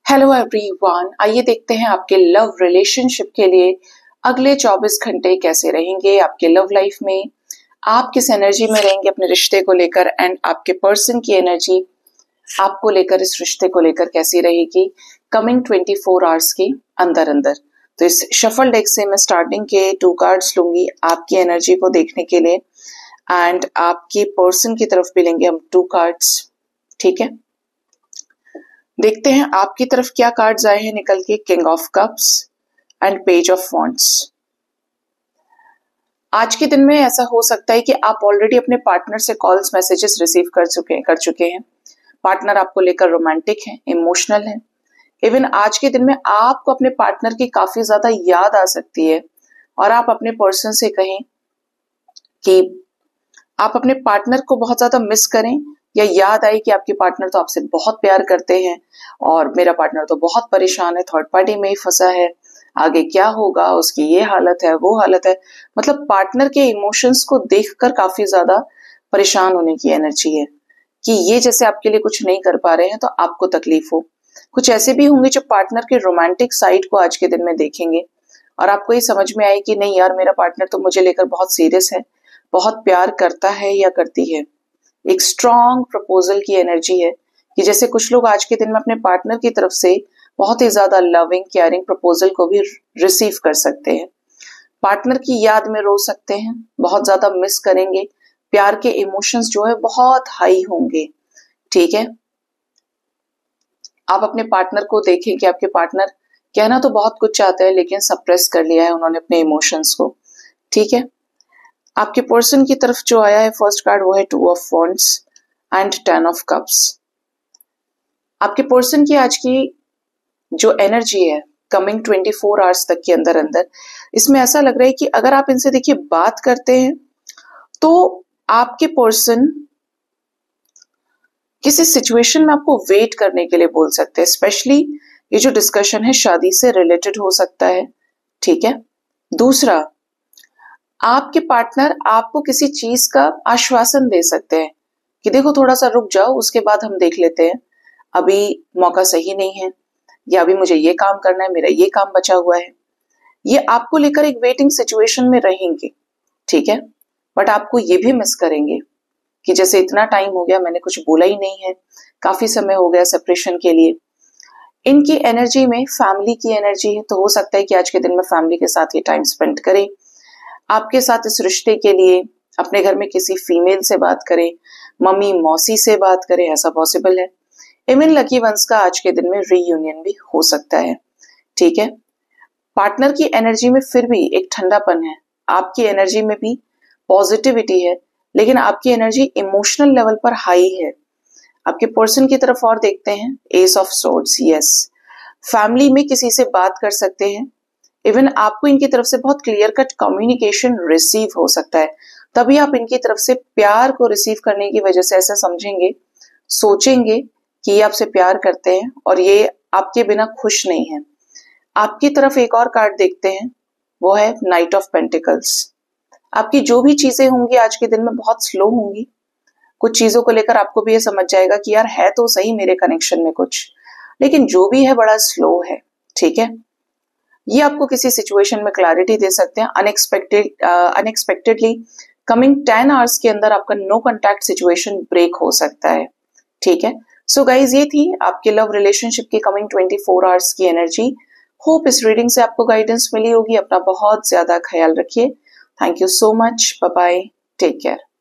Hello everyone, आइए देखते हैं आपके लव रिलेशनशिप के लिए अगले 24 घंटे कैसे रहेंगे आपके लव लाइफ में। आप किस एनर्जी में रहेंगे अपने रिश्ते को लेकर एंड आपके पर्सन की एनर्जी आपको लेकर, इस रिश्ते को लेकर कैसी रहेगी कमिंग 24 आवर्स के अंदर अंदर। तो इस शफल डेक से मैं स्टार्टिंग के 2 कार्ड्स लूंगी आपकी एनर्जी को देखने के लिए एंड आपकी पर्सन की तरफ भी लेंगे हम 2 कार्ड्स। ठीक है, देखते हैं आपकी तरफ क्या कार्ड्स आए हैं निकल के। King of cups and page of wands. आज के दिन में ऐसा हो सकता है कि आप ऑलरेडी अपने पार्टनर से कॉल्स मैसेजेस रिसीव कर चुके हैं। पार्टनर आपको लेकर रोमांटिक है, इमोशनल है। इवन आज के दिन में आपको अपने पार्टनर की काफी ज्यादा याद आ सकती है और आप अपने पर्सन से कहें कि आप अपने पार्टनर को बहुत ज्यादा मिस करें या याद आई कि आपके पार्टनर तो आपसे बहुत प्यार करते हैं और मेरा पार्टनर तो बहुत परेशान है, थर्ड पार्टी में ही फंसा है, आगे क्या होगा, उसकी ये हालत है, वो हालत है। मतलब पार्टनर के इमोशंस को देखकर काफी ज्यादा परेशान होने की एनर्जी है कि ये जैसे आपके लिए कुछ नहीं कर पा रहे हैं तो आपको तकलीफ हो। कुछ ऐसे भी होंगे जो पार्टनर के रोमांटिक साइड को आज के दिन में देखेंगे और आपको ये समझ में आए कि नहीं यार, मेरा पार्टनर तो मुझे लेकर बहुत सीरियस है, बहुत प्यार करता है या करती है। एक स्ट्रॉन्ग प्रपोजल की एनर्जी है कि जैसे कुछ लोग आज के दिन में अपने पार्टनर की तरफ से बहुत ही ज्यादा लविंग केयरिंग प्रपोजल को भी रिसीव कर सकते हैं। पार्टनर की याद में रो सकते हैं, बहुत ज्यादा मिस करेंगे, प्यार के इमोशंस जो है बहुत हाई होंगे। ठीक है, आप अपने पार्टनर को देखें कि आपके पार्टनर कहना तो बहुत कुछ चाहते हैं लेकिन सप्रेस कर लिया है उन्होंने अपने इमोशंस को। ठीक है, आपके पर्सन की तरफ जो आया है फर्स्ट कार्ड वो है 2 of wands and 10 of cups. आपके पर्सन की आज की जो एनर्जी है कमिंग 24 आवर्स तक के अंदर अंदर, इसमें ऐसा लग रहा है कि अगर आप इनसे देखिए बात करते हैं तो आपके पर्सन किसी सिचुएशन में आपको वेट करने के लिए बोल सकते हैं। स्पेशली ये जो डिस्कशन है शादी से रिलेटेड हो सकता है। ठीक है, दूसरा, आपके पार्टनर आपको किसी चीज का आश्वासन दे सकते हैं कि देखो थोड़ा सा रुक जाओ, उसके बाद हम देख लेते हैं, अभी मौका सही नहीं है या अभी मुझे ये काम करना है, मेरा ये काम बचा हुआ है। ये आपको लेकर एक वेटिंग सिचुएशन में रहेंगे। ठीक है, बट आपको ये भी मिस करेंगे कि जैसे इतना टाइम हो गया मैंने कुछ बोला ही नहीं है, काफी समय हो गया सेपरेशन के लिए। इनकी एनर्जी में फैमिली की एनर्जी है, तो हो सकता है कि आज के दिन में फैमिली के साथ ये टाइम स्पेंड करें, आपके साथ इस रिश्ते के लिए अपने घर में किसी फीमेल से बात करें, मम्मी मौसी से बात करें, ऐसा पॉसिबल है। इवन लकी वंस का आज के दिन में रीयूनियन भी हो सकता है। ठीक है, पार्टनर की एनर्जी में फिर भी एक ठंडापन है, आपकी एनर्जी में भी पॉजिटिविटी है, लेकिन आपकी एनर्जी इमोशनल लेवल पर हाई है। आपके पर्सन की तरफ और देखते हैं, ace of swords. Yes, family में किसी से बात कर सकते हैं। इवन आपको इनकी तरफ से बहुत क्लियर कट कम्युनिकेशन रिसीव हो सकता है, तभी आप इनकी तरफ से प्यार को रिसीव करने की वजह से ऐसा समझेंगे, सोचेंगे कि ये आपसे प्यार करते हैं और ये आपके बिना खुश नहीं है। आपकी तरफ एक और कार्ड देखते हैं, वो है नाइट ऑफ पेंटिकल्स। आपकी जो भी चीजें होंगी आज के दिन में बहुत स्लो होंगी। कुछ चीजों को लेकर आपको भी ये समझ जाएगा कि यार है तो सही मेरे कनेक्शन में कुछ, लेकिन जो भी है बड़ा स्लो है। ठीक है, ये आपको किसी सिचुएशन में क्लैरिटी दे सकते हैं। अनएक्सपेक्टेडली कमिंग 10 आवर्स के अंदर आपका नो कॉन्टैक्ट सिचुएशन ब्रेक हो सकता है। ठीक है, सो गाइज ये थी आपके लव रिलेशनशिप की कमिंग 24 आवर्स की एनर्जी। होप इस रीडिंग से आपको गाइडेंस मिली होगी। अपना बहुत ज्यादा ख्याल रखिए। Thank you so much, bye bye, take care.